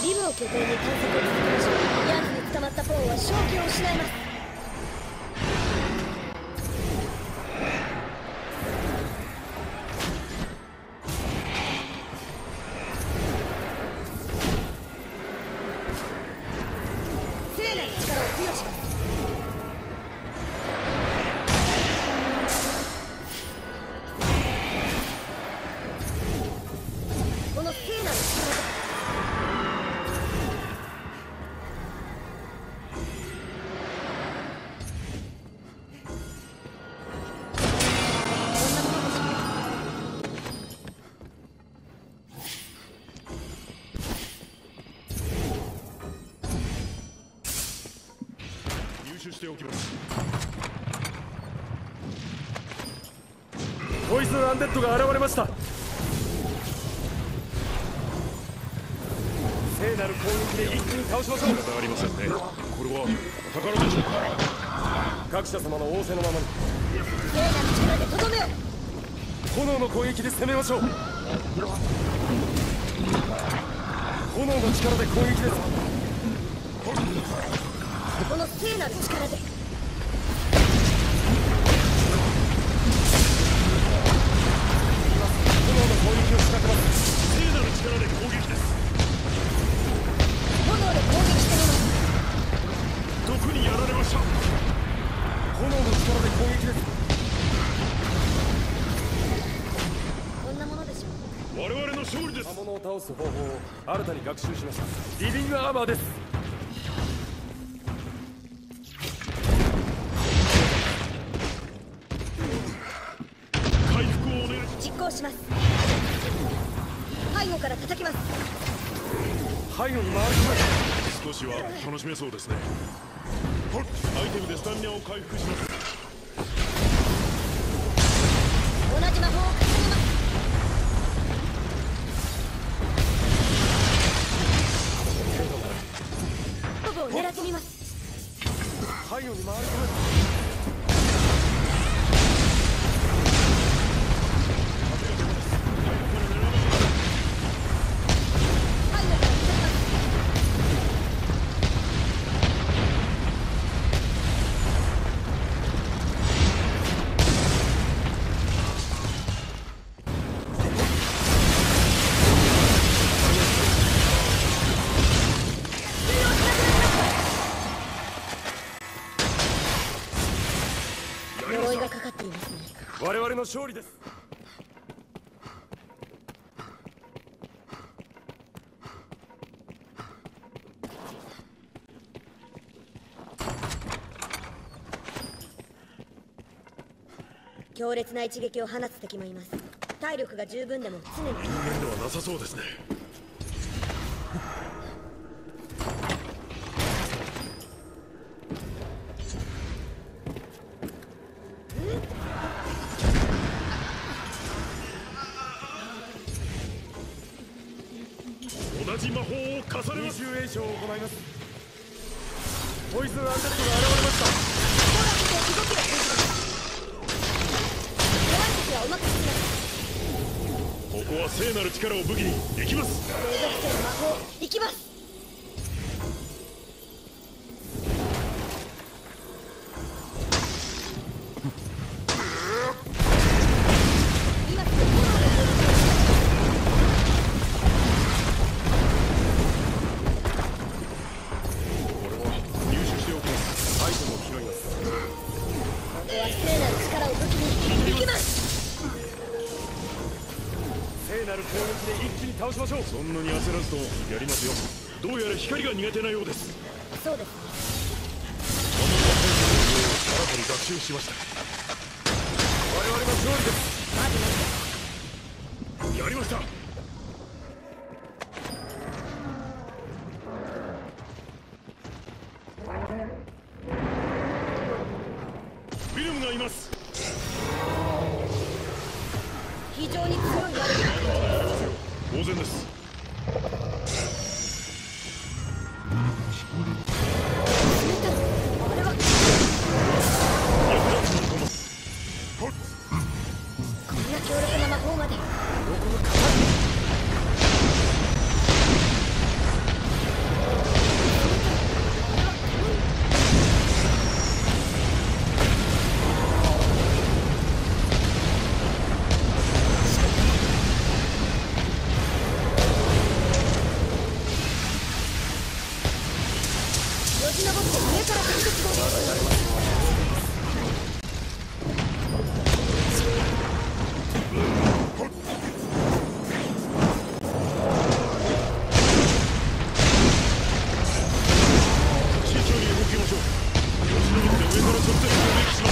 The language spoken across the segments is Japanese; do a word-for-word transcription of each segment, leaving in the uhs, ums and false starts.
リムを拠点に探索を続けましょう。ヤンズに捕まったポーンは正気を失います。聖なる力を付与します。この聖なる力でしておきます。 ポイズンアンデッドが現れました。聖なる攻撃で一気に倒しましょう。 仕方ありませんね。これは宝でしょうか。 各社様の仰せのままに聖なる力でとどめよ。 炎の攻撃で攻めましょう。炎の力で攻撃です。 この聖なる力で炎の攻撃を仕掛けます。 聖なる力で攻撃です。 炎で攻撃してみます。 毒にやられました。 炎の力で攻撃です。 こんなものでしょう。 我々の勝利です。 魔物を倒す方法を新たに学習しました。リビングアーマーです。 実行します。背後から叩きます。 背後に回り込め。 少しは楽しめそうですね。アイテムでスタミナを回復します。 同じ魔法を重ねます。トブを狙ってみます。 背後に回り込め。 呪いがかかっていますね。 我々の勝利です。 強烈な一撃を放つ敵もいます。体力が十分でも常に面ではなさそうですね。同じ魔法を重ねます。 二重炎症を行います。ポイズンアンデッドが現れました。 コラスで動きがついています。弱い敵はうまく進みます。 ここは聖なる力を武器に行きます。 継続性の魔法行きます。今すぐ炎の攻撃を倒しましょう。 そんなに焦らずとやりますよ。どうやら光が苦手なようです。 そうですね。 新たに学習しました。 我々の勝利です。 マジマジやりました。フィルムがいます。 非常に強い悪い当然です。 あれはこんな強力な魔法まで。 どこが硬い。 ち上って上から直接攻撃。 まだやれますよ。 慎重に動きましょう。よじ登って上から直接攻撃します。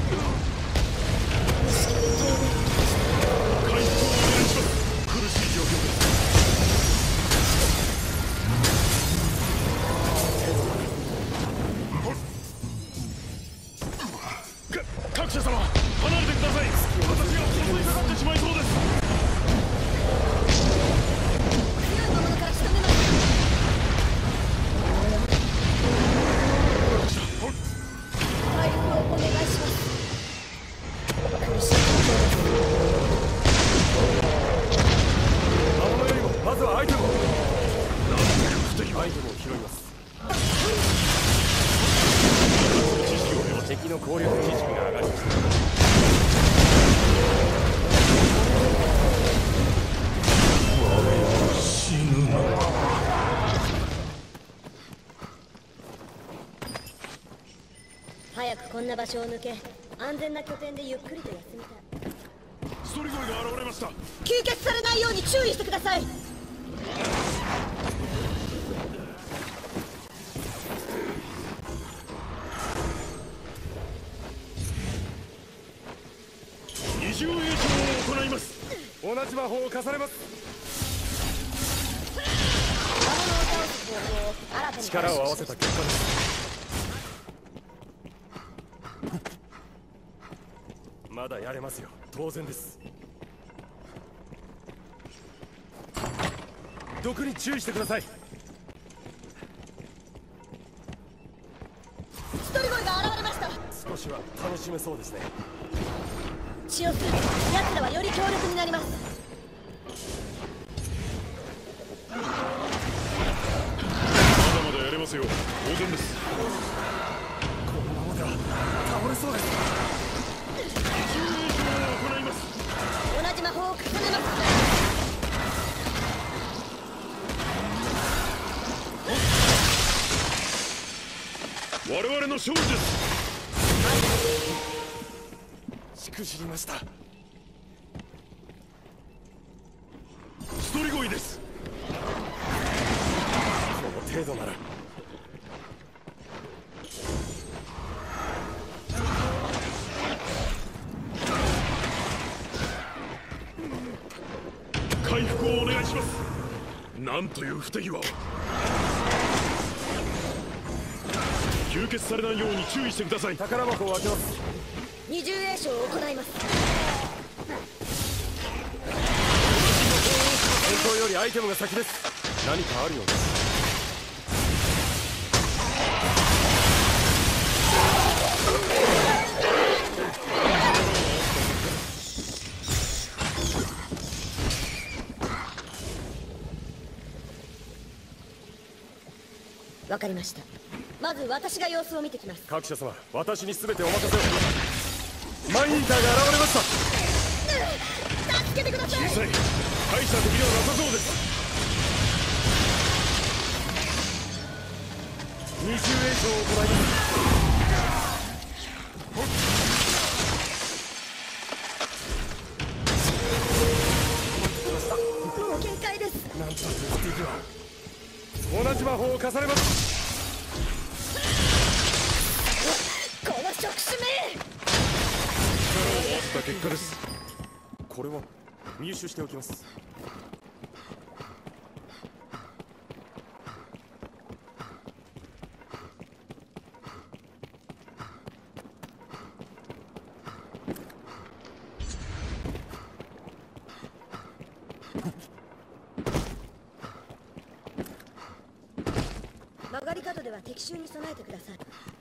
回復をお願いします。苦しい状況です。各社様、離れてください。私が襲いかかってしまいそうです。 強い魔物から仕留めます。回復をお願いします。苦しい状況です。 魔物よりもまずはアイテムを。 不敵アイテムを拾います。 知識を得ました。 敵の攻略知識が上がりました。 死ぬな。 早くこんな場所を抜け、安全な拠点でゆっくりと休みたい。 ストリゴイが現れました。 吸血されないように注意してください。 二重影響を行います。 同じ魔法を重ねます。 魔物を倒す方法を新たに力を合わせた結果です。まだやれますよ。当然です。毒に注意してください。 ストリゴイが現れました。 少しは楽しめそうですね。 血を吸うと奴らはより強力になります。 まだまだやれますよ。当然です。 このままでは倒れそうです。 二重影響を行います。 同じ魔法を重ねます。 我々の勝利です。 しくじりました。こストリゴイです。 の程度なら。 回復をお願いします。なんという不手際を。吸血されないように注意してください。 宝箱を開けます。 二重栄唱を行います。 戦闘よりアイテムが先です。何かあるようです。 わかりました。まず私が様子を見てきます。 各社様、私に全てお任せを。マインターが現れました。 助けてください。 小さい。大した敵ではなさそうです。 二重栄唱を行います。 もう限界です。 なんという不手際。同じ魔法を重ねます。 この触手め。 力を合わせた結果です。 これは入手しておきます。 曲がり角では敵襲に備えてください。